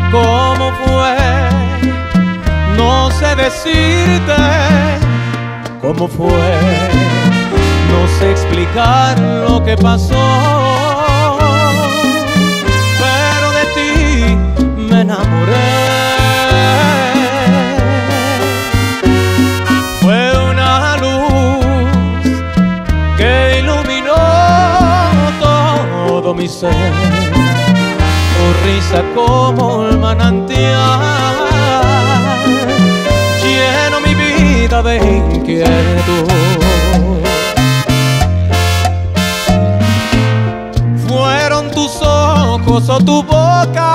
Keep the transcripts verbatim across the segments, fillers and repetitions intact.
cómo fue, no sé decirte cómo fue, no sé explicar lo que pasó, pero de ti me enamoré. Fue una luz que iluminó todo mi ser, tu risa como el manantial lleno mi vida de inquietud. Fueron tus ojos o tu boca,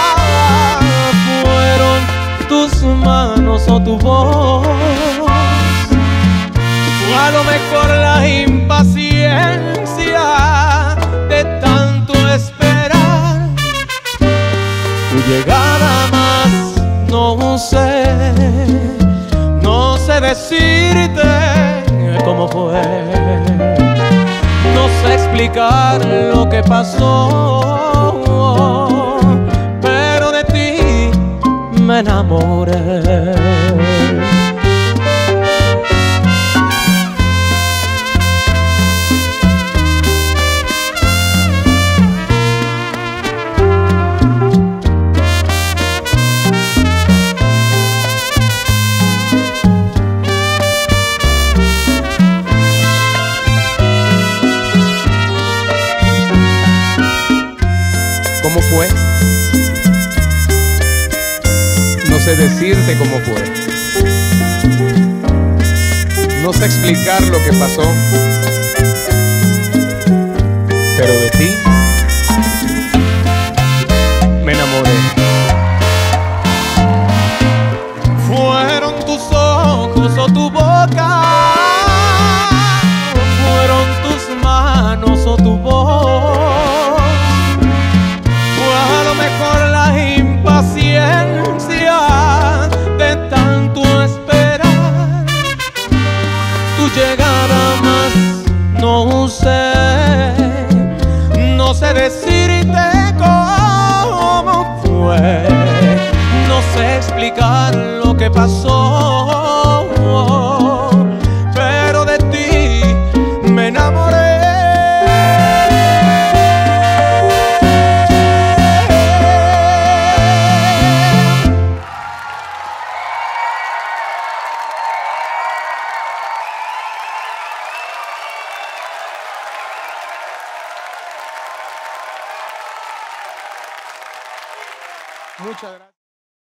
fueron tus manos o tu voz, fue a lo mejor la impaciencia de tanto esperar tu llegada, más no sé, no sé decirte cómo fue, no sé explicar lo que pasó, pero de ti me enamoré. ¿Cómo fue? No sé decirte cómo fue. No sé explicar lo que pasó, pero de ti me enamoré. Fueron tus ojos o tu boca, fueron tus manos o tu voz, impaciencia de tanto esperar tu llegada, más no sé, no sé decirte cómo fue, no sé explicar lo que pasó, pero de ti me enamoré. Muchas gracias.